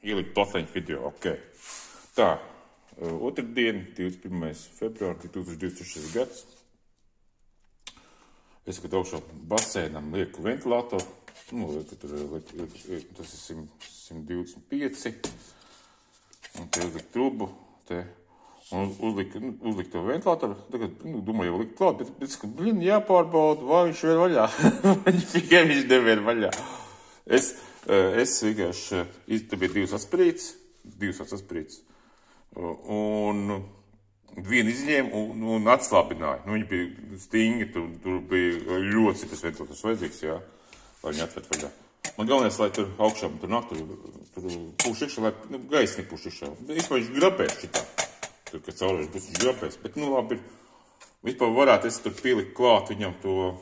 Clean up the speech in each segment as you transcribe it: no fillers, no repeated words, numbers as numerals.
ielikt platformu video, ok. Tā, otrdien, 21. februāri 2023. gads. Es, kad augšā basēnam lieku ventilātoru, tas ir 125, un te uzlikt trubu, un uzlikt to ventilātoru, tagad, domāju, jau likt klāt, bet jāpārbauda, vai viņš vēl vaļā, tikai viņš nevier vaļā. Es vienkārši, te bija divas atspirītes, un vienu izņēmu un atslābināju. Viņi bija stingri, tur bija ļoti citas ventilātors vajadzīgs, jā, lai viņi atvērt vaļā. Man galvenais, lai tur augšā tur nāk, tur pūš iekšā, lai gaisa nepūš iekšā. Vispār viņš grapēs šitā, tur, kad caurēs būs viņš grapēs, bet labi ir. Vispār varētu es tur pielikt klāt viņam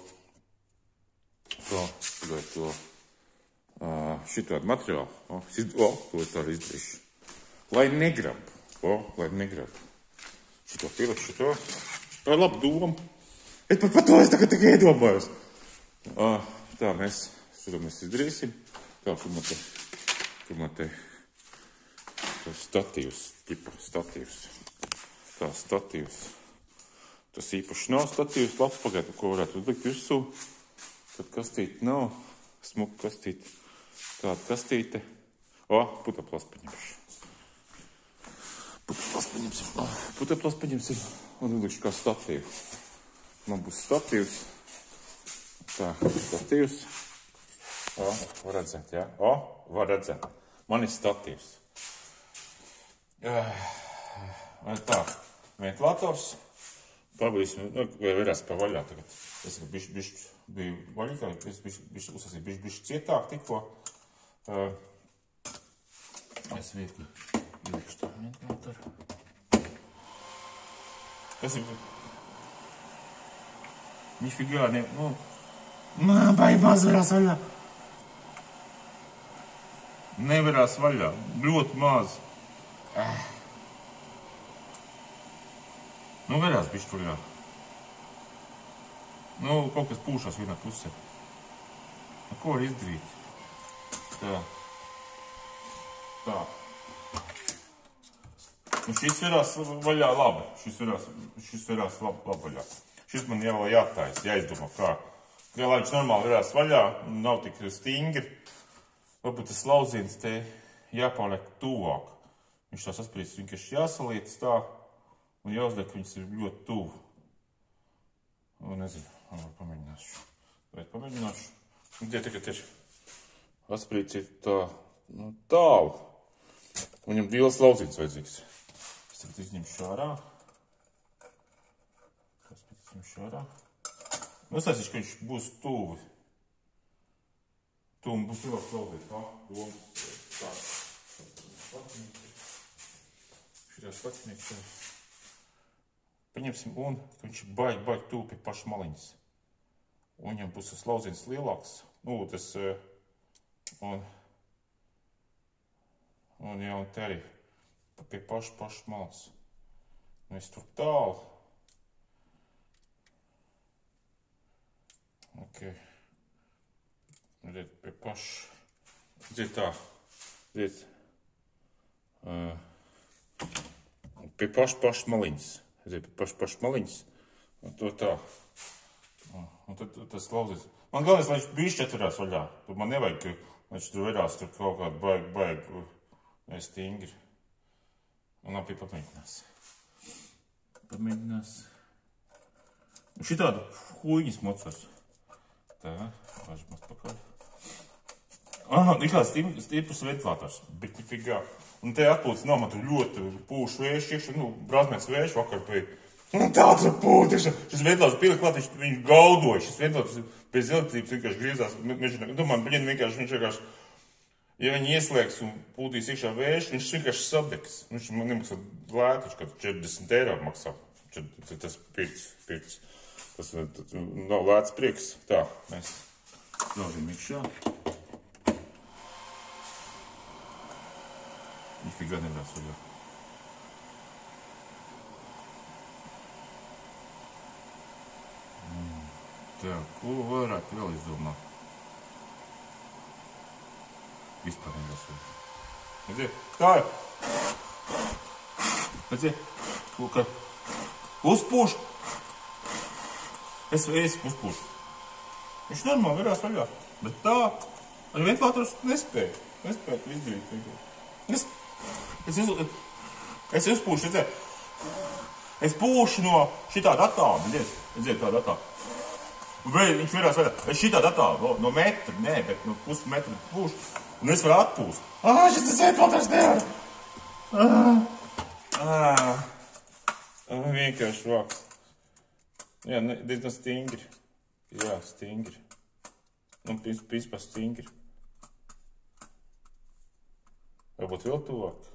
šitādu materiālu. To tā izdarīšu. Lai negrab. Šito pielikt, šito. Tā ir laba doma. Es par to es tagad tikai iedomājos. Tā mēs izdarīsim. Tā, kur man te statīvs. Tā, statīvs. Tas īpaši nav statīvs, labs pagaidu, ko varētu uzlikt virsū. Tad kastīte nav, smuka kastīte. Tāda kastīte. Puteklas paņemšu. Puteklas paņemsim un uzlikšu kā statīvu. Man būs statīvs. Tā, statīvs. Var redzēt, jā? Var redzēt. Man ir statīvs. Tā, ventilators. Pārbaudīsim, vai varēs pa vaļā tagad. Es biju vaļīgā, es biju cietāk tikko. Es viegli ielikšu tā ventilātoru. Tas ir... Nifigā, baigi maz varās vaļā. Nevarās vaļā, ļoti maz. Varās bišķi vaļā. Kaut kas pūšās vienā pusē. Ko var izdarīt? Tā. Šis varās vaļā labi. Šis varās labi vaļā. Šis man jau jātājas, jāizdomā kā. Lai viņš normāli varās vaļā, nav tik stingri. Varbūt tas lauziens te jāpāliek tuvāk. Viņš tās atspirītas vienkārši jāsalītas tā. Un jāuzliek, ka viņas ir ļoti tuvu. Nezinu, pamēģināšu. Tie tagad ir atspirīts ir tā, tālu. Viņam liels lauzīts vajadzīgs. Es tagad izņemšu ārā. Uztaisīšu, ka viņš būs tuvi. Tuvi būs liels lauzīts. Šitās patinieks. Paņemsim un viņš ir baigi tuvi pie paša maliņas. Un viņam būs tas lauziens lielāks. Un te arī pie paša malas. Es tur tālu. Ok. Redziet, pie paša. Redziet tā. Pie paša maliņas. Redziet, pie paša maliņas. Un to tā. Un tad tas lauzies. Man galvenais, lai viņš bišķi atverās vaļā. Tur man nevajag, ka viņš tur verās tur kaut kādu baigi stingri. Un labi pamēģinās. Un šitādu huiņas mocos. Tā, vāžam atpakaļ. Nikās stiprs ventilātors, bet nifigā. Un te atpūtas nav, man tur ļoti pūš vējš iekšā, brāzmēts vējš vakar bija. Un tāds ir pūt iekšā. Šis ventilātors pieliek klāt, viņš gaudoja. Šis ventilātors pēc elektrības vienkārši griezās. Domāju, viņš vienkārši, ja viņi ieslēgs un pūtīs iekšā vējš, viņš vienkārši sadegs. Viņš man nemaksā lēti, kad 40 eiro maksā. Tas pirts. Tas nav lēts prieks. Tā, mēs ļaujam iekšā. Nifigā nevarās vaļā. Tā, ko varētu vēl izdomāt? Vispār nevarās vaļā. Redziet, tā ir. Redziet, ka uzpūš. Es uzpūšu. Viņš normāli virās vaļā. Bet tā, ar ventilators nespēju. Nespēju izdarīt. Es uzpūšu, redziet. Es pūšu no šitāda attāla, redziet tāda attāla. Un vēl viņš virās vaļā. Es šitāda attāla, no metra, nē, bet no pusmetra pūšu. Un es varu atpūst. Šis tas ventilators nevar. Vienkārši vāks. Jā, diezgan stingri. Jā, stingri. Nu, principā stingri. Varbūt vēl tuvāk.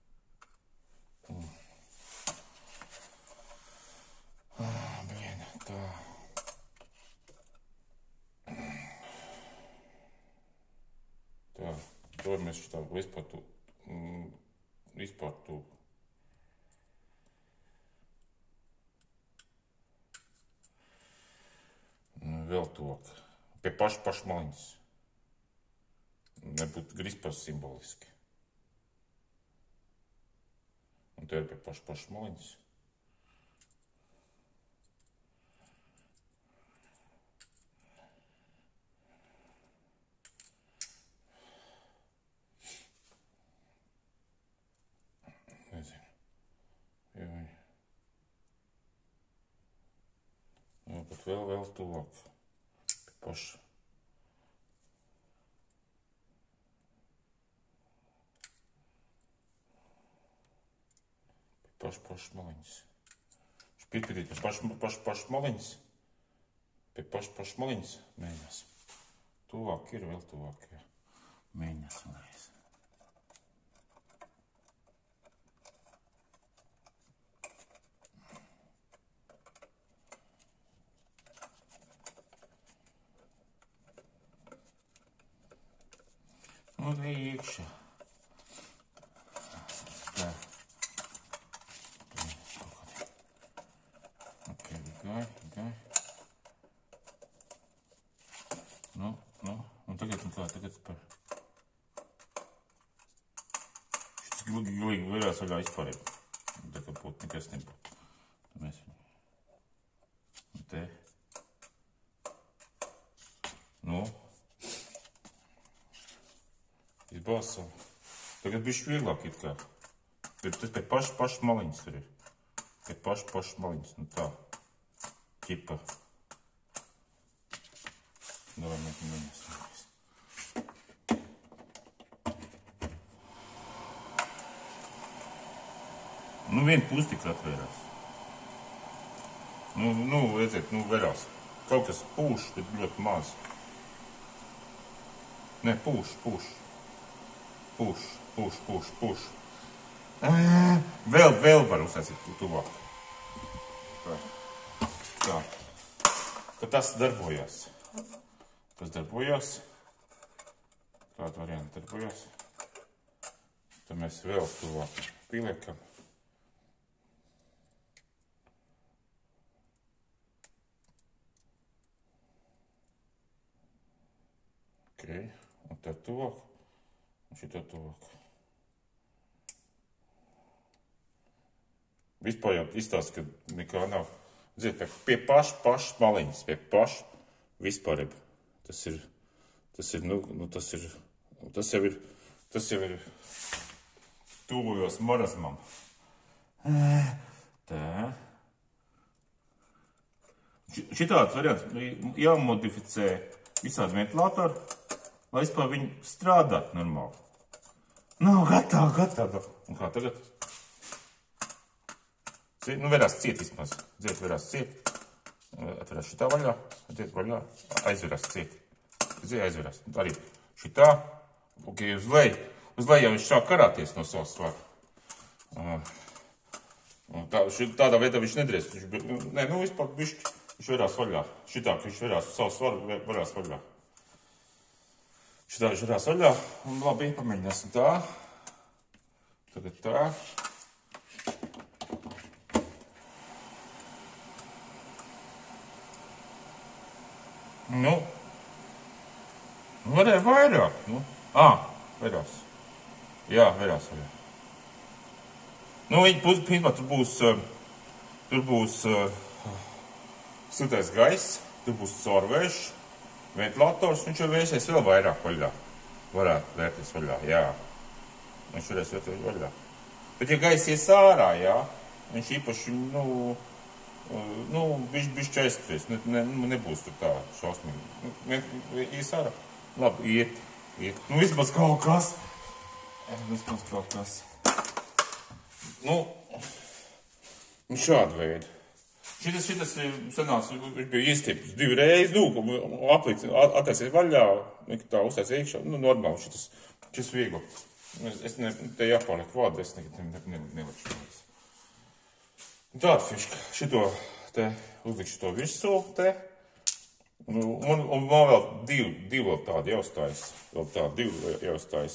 Blien, tā. Tā, to mēs šitā vispār tu. Vēl tuvāk. Pie paša maliņas. Nebūtu grispās simboliski. Un te ir pie paša maliņas. Nezinu. Jā. Bet vēl tuvāk. Pie paša. Pie paša maliņas. Špītpītīt pie paša maliņas. Pie paša maliņas. Mēģinās. Tuvāk ir, vēl tuvāk. Jā. Mēģinās vēlreiz. Un te iekšā. Tā. Ok, gai. Nu, un tagad par. Šis glīgi virās vaļā izpārīt. Tā kā būtu nekas nebūtu. Tad mēs viņu. Un te. Nu. Izbāsam. Tagad bišķi vieglāk it kā. Tas pie paša maliņas tur ir. Pie paša maliņas. Nu tā. Ķipa. Davai mēģinās. Nu, viena pusi tik atvērās. Redziet, verās. Kaut kas pūš, bet ļoti maz. Ne, pūš. Pūš. Vēl var uzsācīt tuvāk. Tā. Ka tas darbojās. Tāda varianta darbojās. Tad mēs vēl tuvāk pieliekam. Ok, un tad tuvāk. Un šitā tuvāk. Vispār jau izstāst, ka nekā nav. Dziet, pie paša maliņas, pie paša vispārība. Tas jau ir tuvojos marazmam. Tā. Šitāds variants jāmodificē visādi ventilatori, lai vispār viņi strādāt normāli. Nav gatavi. Un kā tagad? Verās ciet vismaz. Verās ciet. Atverās šitā vaļā. Aizverās ciet. Aizverās. Arī šitā. Ok, uz leju. Uz leju jau viņš šā karāties no savas svara. Tādā veidā viņš nedrēs. Vispār viņš verās vaļā. Šitā, ka viņš verās uz savu svaru, verās vaļā. Šitā viņš verās vaļā. Un labi, pamēģināsim tā. Tagad tā. Varēja vairāk. Verās. Jā, vaļās. Nu, viņi principā tur būs siltais gaiss, tur būs caurvējš, ventilators, viņš jau vēsies vēl vairāk vaļā. Varētu vērties vaļā, jā. Viņš varēs vērties vaļā. Bet, ja gaiss ies ārā, jā, viņš īpaši, bišķi aizskries, nebūs tur tā šausmīgi. Ies ārā. Labi, iet. Nu, vismaz kaut kas. Nu, šādu veidu. Šitas sanāca, viņš bija iestiepts 2 reizes, aplīts, attaisies vaļā, tā uztais iekšā, normāli, šis viegli. Es te jāpārliek vādu, es nelikšu. Tāda fiška. Šito te uzlikšu to virsū te. Un man vēl divi vēl tādi jāuzstājas. Vēl tādi 2 jāuzstājas.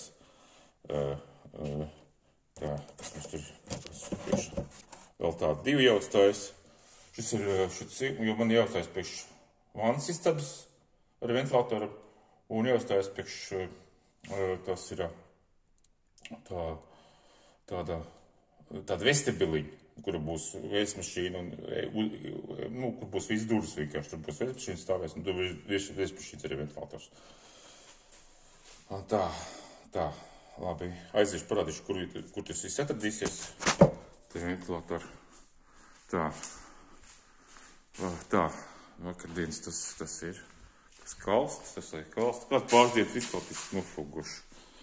Tā, kas mums tur priekšā. Vēl tādi 2 jāuzstājas. Šis ir, jo man jāuzstājas priekš vannas istabas ar ventilatoru. Un jāuzstājas priekš, tas ir tāda vestibiliņa, kura būs vēsmašīna un, kur būs viss durvis vienkārši. Tur būs vēsmašīna stāvēs un tur vēsmašīns arī ventilators. Tā, labi. Aiziešu parādīšu, kur tas viss atradīsies. Te ventilatori. Tā, vakardienas tas ir. Tas kalsts, tas ir kalsts. Kāds pārsdienas izkaltis nofuguši.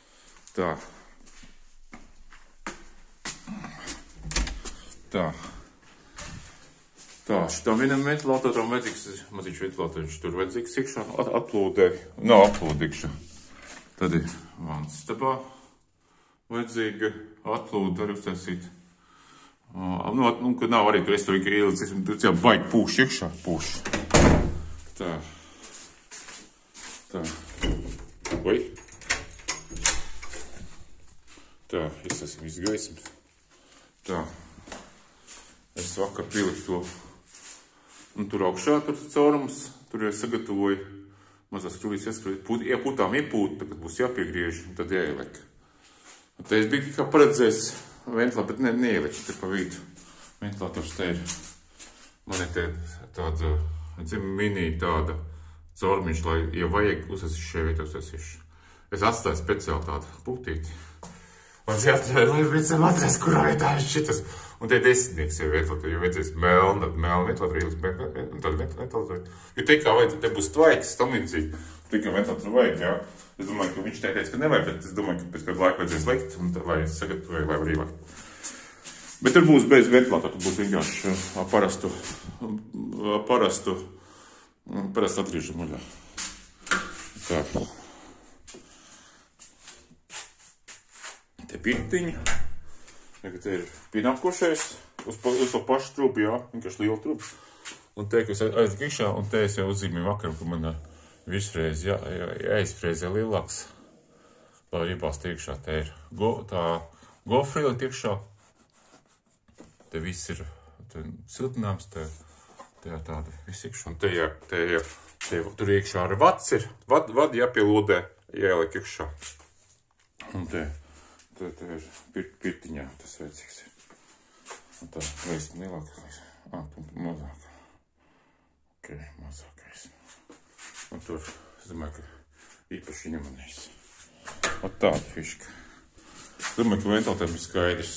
Tā, šitam vienam ventilatoram vajadzīgs, mazīgs ventilators, tur vajadzīgs iekšā atplūdē, nav atplūdīkša. Tad ir vannas istabā vajadzīga atplūde arī uztaisīt. Kad nav arī, tur es tur ielicis, tur jau baigi pūš iekšā, pūš. Tā. Oi. Tā, izsasim izgaismas. Tā. Es vakar pieliku to, un tur augšā, tur caurums, tur jau sagatavoju mazās krūvīs ieskrīt. Ja putām iepūt, tad būs jāpiegriež, tad jāieliek. Un te es biju tikai paredzējis ventilātu, bet neieliku, te pa vidu. Ventilators te ir, man ir te tāda, mini tāda caurumiņš, lai, ja vajag, uzsasīšu šajā vietā uzsasīšu. Es atstāju speciāli tādu putīti. Man jāatrāja, lai viņam atrast, kurā vietā ir šitas. Un te 10 jau vietlatoru, jo vajadzēs melnu ventilaturu ielikt, un tad ventilaturu. Jo te kā vajag, te būs tvaiks, tam līdzīgi. Tikai ventilaturu vajag, jā. Es domāju, ka viņš teica, ka nevajag, bet es domāju, ka pēc kādu laiku vajadzēs likt, un lai es sagatavoju, lai var ielikt. Bet tur būs bez ventilatoru, tur būs vienkārši parastu atgriežam uļā. Tā. Te pirtiņa. Te ir pienākošais uz to pašu trubu, jā, vienkārši liela truba. Un te, ka es aizliku iekšā, un te es jau uzzīmēju vakaram, ka man virsfrēzi jāizfrēzē lielāks, lai iebāst iekšā. Te ir tā gofrīla iekšā. Te viss ir siltināms, te ir tāda viss iekšā. Un tur iekšā arī vads ir. Vadi jāpielodē, jāieliek iekšā. Un te ir pirtiņā, tas vajadzīgs ir. Un tā, vēst lielākais. Mazāk. Ok, mazākais. Un tur, es domāju, ka īpaši nemanīs. Un tāda fiška. Es domāju, ka ventilatēm ir skaidrs.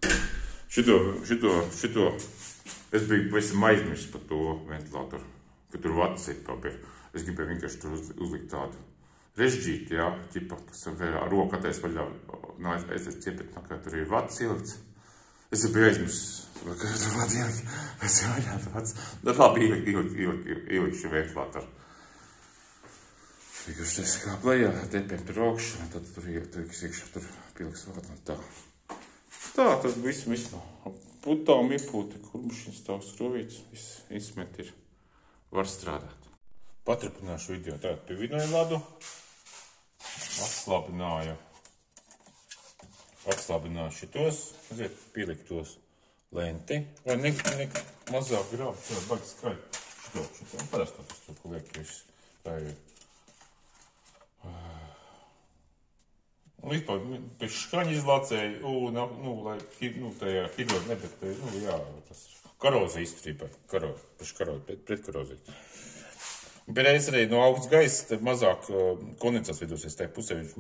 Šito, es biju pavisam aizmirsis par to ventilatoru, ka tur vads ir papir. Es gribēju vienkārši tur uzlikt tādu režģīti, jā, ķipa, kas ar roku attais vaļā, aizies ciepet, kā tur ir vads ielikts. Es biju aizmirsis, ka tur vads ielikt, es jau vaļā vads. Tad labi ielikšu ventilatoru. Vienkārši tas kā plējā, tepiem tur augšu, tad tur iekšā tur pieliks vadu un tā. Tā, tad viss no putām iepūti, kurbušiņas stāv skrovīts, viss izsmet ir, var strādāt. Paturpināšu video, tagad pievinoju ladu, atslābināju šitos, aiziet pielikt tos lenti, vai ne mazāk grāb, tā baigi skaļi, šito, parastā tas tur, ko liek viss, tā ir. vispār pēc skaņa izlācēju, lai, tajā hidro, ne, bet, jā, tas korozija izturībai, pret koroziju. Bet reiz arī no augsts gaisa, te mazāk kondensāts vidosies, tajā pusē viņš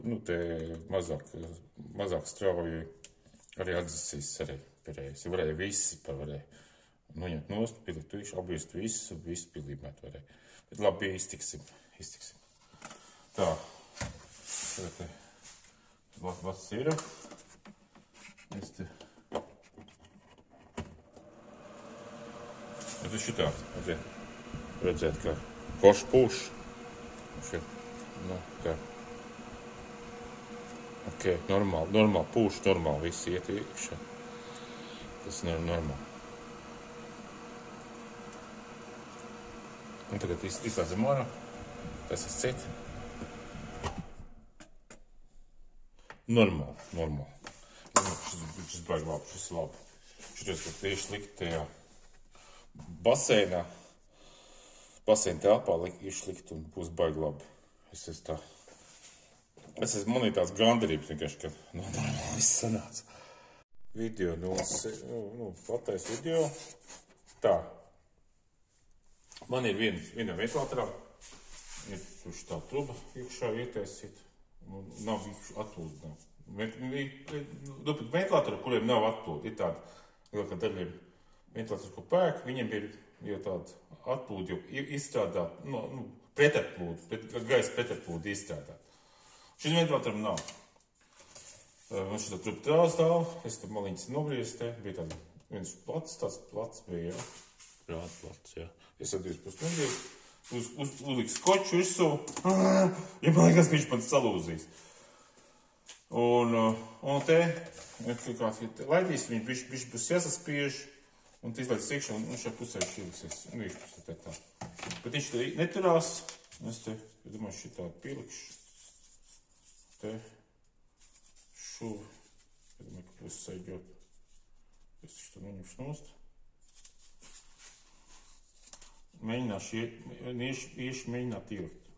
mazāk strauji arī atdzesīs arī pareizi. Varēja visi pavarēja noņemt nost, pielikt visu, apgriezt visu pilībēt varēja. Bet labi, iztiksim. Tā. Tagad te vats ir. Es te. Bet es šitā, redzēt, kā koši pūš. Šeit, tā. Ok, normāli pūš, normāli visi iet iekšā. Tas nav normāli. Un tagad izslēdzam ārā. Tas ir cits. Normāli. Šis baigi labi, šis ir labi. Šitos, ka tieši likt tajā basēnā telpā išlikt un būs baigi labi. Man ir tāds gandarības vienkārši, ka normāli viss sanāca. Video patais video. Tā. Man ir viena ventilatorā. Ir tuši tā truba iekšā ietaisīt. Nav atplūda. Ventilatori, kuriem nav atplūda, ir tāda, lielākā daļa ir ventilators, ko pērk, viņiem ir jau tāda atplūda, jau izstrādāt, gaisa pretatplūda izstrādāt. Šim ventilatoram nav. Man šitā truba trās stāv, es te maliņas nogriezu te, bija tāds plats bija, jā. Rāda plats, jā. Es ar 2 puses nogriezu. Uzliks skoču virsū, ja man liekas, ka viņš pat salūzīs. Un te laidīs, viņš būs jāsaspiež, un izlaidīs iekšā, un šajā pusē šķiliksies. Tā. Bet viņš te neturās, es te, domāju, šitā pielikšu. Te, šuvi, domāju, ka būs saģot. Es to neņemšu nost. Iešu mēģināt ielikt.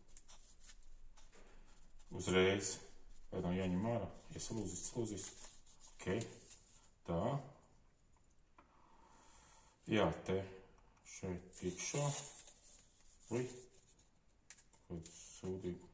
Uzreiz. Vai nav jāņem ārā? Ja salūzīs. Ok. Tā. Jā, te šeit iekšā. Ui. Kaut sūdību.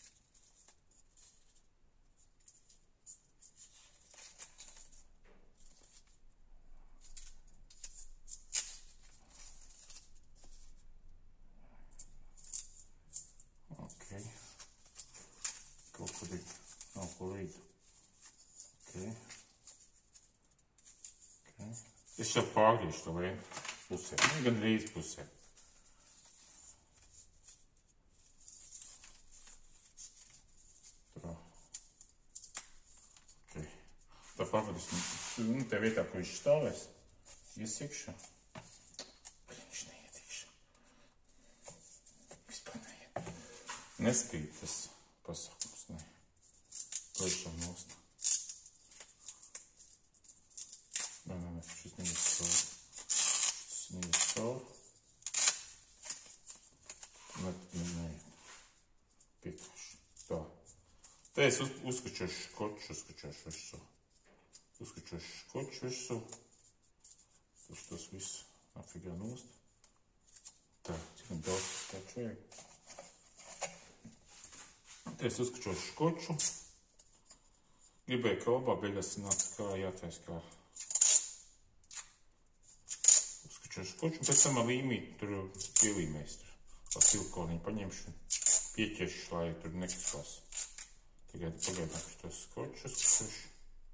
Kaut kur ir, nav ko rīt. Ok. Es jau pārgriešu to vienu pusē, gan rīt pusē. Tā. Ok. Tā pārgriež, te vietā, kur viņš stāvēs, iesiekšā. Viņš neiet iekšā. Vispār neiet. Nespīd tas pasakums. Paišām nost. Nē, šis neiet cauri. Neiet. Piekāšu. Tā. Te es uzskačošu skoču virsū. Tas viss atfigā nost. Tā, cik man daudz skoču vajag. Te es uzskačošu skoču. Gribēju, ka obā beļas nāca kā jātais, kā uzskačošu skoču, un pēc tam līmīt, tur pielīmēs, ar silikoniņu paņemšu, pieķešu, lai tur nekustās. Pagaidām šo skoču uzskačošu.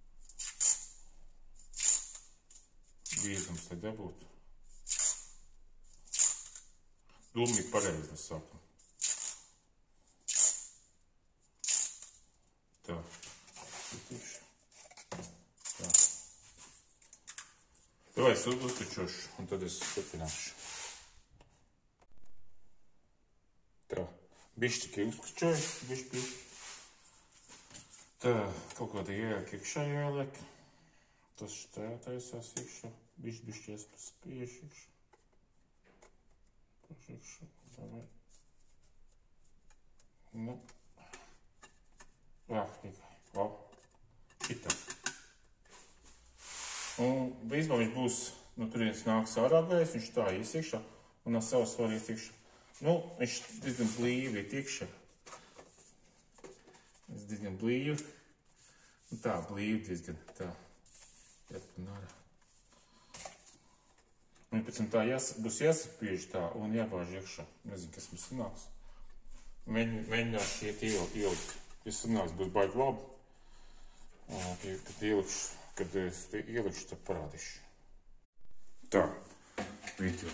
Biezums, lai dabūtu. Dūmi ir pareizi, es saku. Tā. Tā. Tev es uzskačošu, un tad es turpināšu. Tā. Bišķi tikai uzskačoju, bišķi. Tā. Kaut kādā ieliek iekšā jāliek. Tas tā taisās iekšā. Bišķi spiež iekšā. Paš iekšā. Tā vai. Nu. Jā, tikai. šitā. Un bīzmā viņš būs, turienes nāks ārā gais, viņš tā ies iekšā un no savas var ies iekšā. Viņš diezgan blīvi iet iekšā. Diezgan blīvi. Tā, blīvi diezgan, tā. Jātpun ārā. Un pēc tam tā būs jāsapiež tā un jābāž iekšā. Nezinu, kas mums sanāks. Mēģināšu iet ielikt. Kas sanāks, būs baigi labi. Kad es ielikšu, tad parādīšu. Tā, video.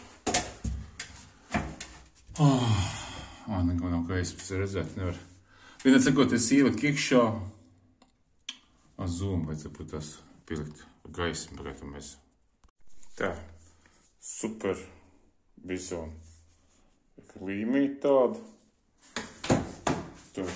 Neko nav gaisa redzēt, nevar. Vienā sakot, es ieliku iekšā. Zoom vajadzētu būt tās pielikt gaismu, pagaitam mēs. Tā, super bizona. Līmīt tādu. Tur.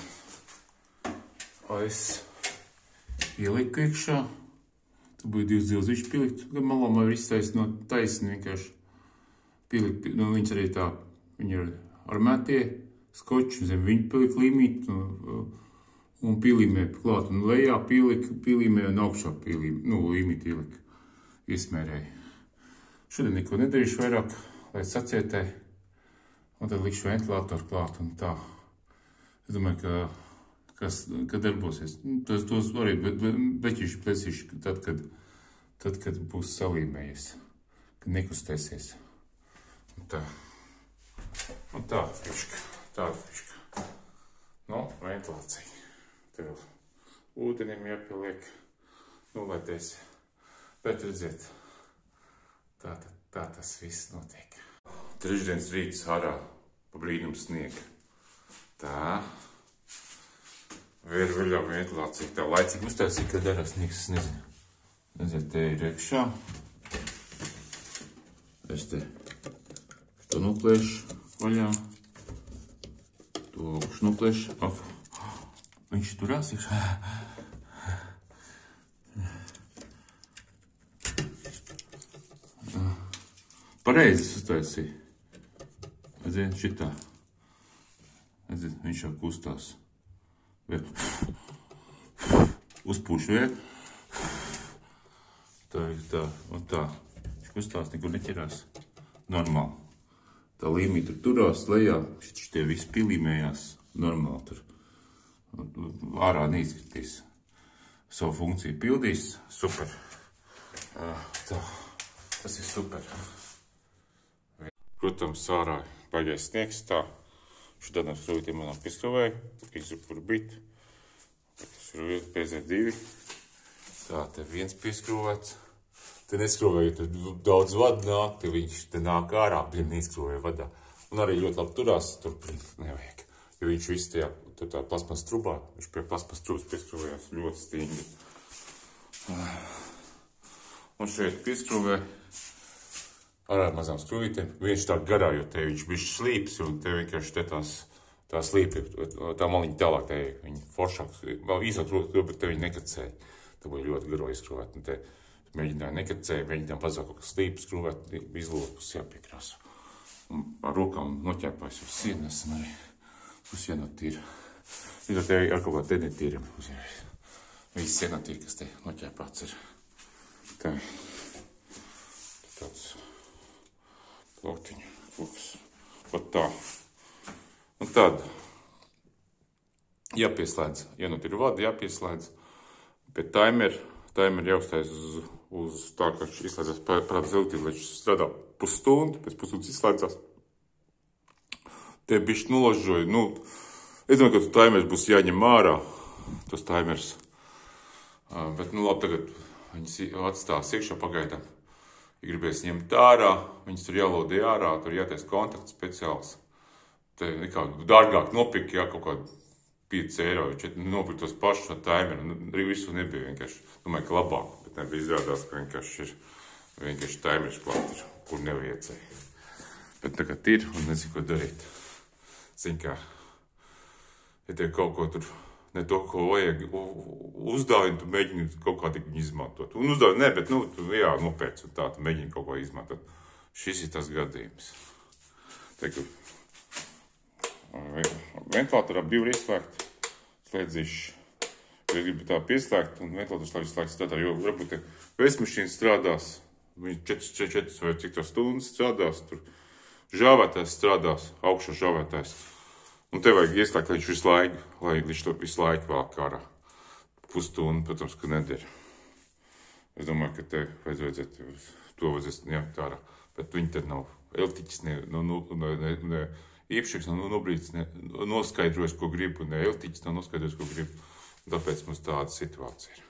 Es ieliku iekšā. Tur bija 2 zilziņš pielikt. Malā man ir iztaisni no taisni vienkārši pielikt. Viņas arī tā, viņi ir armētie skoči, zem viņi pielika līmīt un pielīmē klāt. Un lejā pielīmē un augšā līmīt ielika. Iesmērēja. Šodien neko nedarīšu vairāk, lai sacietē. Un tad likšu ventilātoru klāt un tā. Es domāju, ka darbosies. Tos arī beķīši plēsīšu tad, kad būs salīmējies. Kad nekustēsies. Un tā. Un tāda fiška. Ventilācija. Tev ūdenim jāpieliek. Nulēties. Bet redziet, tā tas viss notiek. Trešdienas rīts ārā pa brīnumu sniega. Tā. Vēļā ventilācija. Tā laicīgi uztaisīja, kad darās sniegs, es nezinu. Redziet, te ir iekšā. Es te to nuplēšu vaļā. To augšu nuplēšu. Viņš turās iekšā. Pareizi uztaisīja. Redziet, šitā. Redziet, viņš jau kustās. Uzpūš vēl. Tā un tā. Viņš kustās, nekur neķerās. Normāli. Tā līmī tur turās lejā. Šitie visi pilīmējās. Normāli tur. Ārā neizskatīs. Savu funkciju pildīs. Super. Tā. Tas ir super. Protams, ārā baigais sniegs. Tā. Šitādām skrūvītiem manām pieskrūvēju. Izrupuru bit. PZ2. Tā, te viens pieskrūvēts. Te neskrūvēju, te daudz vadu nāk, te viņš te nāk ārā, neizkrūvēju vadā. Un arī ļoti labi turās, tur nevajag. Jo viņš viss tajā, tur tā plasmas trubā, viņš pie plasmas trubas pieskrūvējās ļoti stingri. Un šeit pieskrūvēju ar mazām skrūvītēm. Viņš tā garā, jo te viņš bišķi slīps, un te vienkārši te tā slīpi, tā maliņa tālāk, te viņi foršāk, vēl īsāk trūk, bet te viņi nekacēja. Tā bija ļoti garo izskrūvēt, un te mēģināja nekacēja, mēģināja pazāk kaut kas slīpi skrūvēt, izlūpus jāpiekrāsu. Un ar rokām noķēpājas uz sienas, un arī uz sienot tīra. Līdz ar te ar kaut kā te netīram. Visi sienot tīri, kas te noķēpāts ir. Tā. Tāds plauktiņu fokus. Pat tā. Un tad jāpieslēdz. Ja nu ir vada, jāpieslēdz. Pie timer jāuztais uz tā, ka viņš izslēdzās parādas elektrību, lai viņš strādā pusstundu, pēc pusstundas izslēdzās. Te bišķi nulažoju. Es domāju, ka tu timers būs jāņem ārā, tos timers. Bet, labi, tagad viņas atstās iekšā pagaidām. Ja gribēs ņemt ārā, viņas tur jālodē ārā, tur jātais kontakts speciāls. Te nekā dārgāk nopirkt, jā, kaut kādu 5 eiro, vai 4, nopirkt tos pašus no timeru. Visu nebija vienkārši, domāju, ka labāk, bet nebija izrādās, ka vienkārši timers klāt ir, kur nevajadzēja. Bet tagad ir un nezinu, ko darīt. Zin kā, ja tev kaut ko tur ne to, ko vajag uzdāvini, tu mēģini kaut kā tik izmantot. Un uzdāvini, ne, bet, jā, nopēc un tā, tu mēģini kaut ko izmantot. Šis ir tas gadījums. Teiktu, ventilātorā bija ieslēgt slēdzīšu. Es gribu tā pieslēgt, un ventilators lai visu laiku strādā, jo varbūt vēsmašīna strādās, viņi 4 vai cik tā stundas strādās, tur žāvētājs strādās, augšā žāvētājs. Un te vajag ieslēgt, lai viņš visu laiku vēl kārā. Pusstundu, protams, ka nedēļ. Es domāju, ka te vajadzētu ņemt ārā, bet viņi te nav elektriķis, ne īpašnieks nav nobrīdis, noskaidrojis, ko gribu, ne elektriķis nav noskaidrojis, ko gribu. Tāpēc mums tāda situācija ir.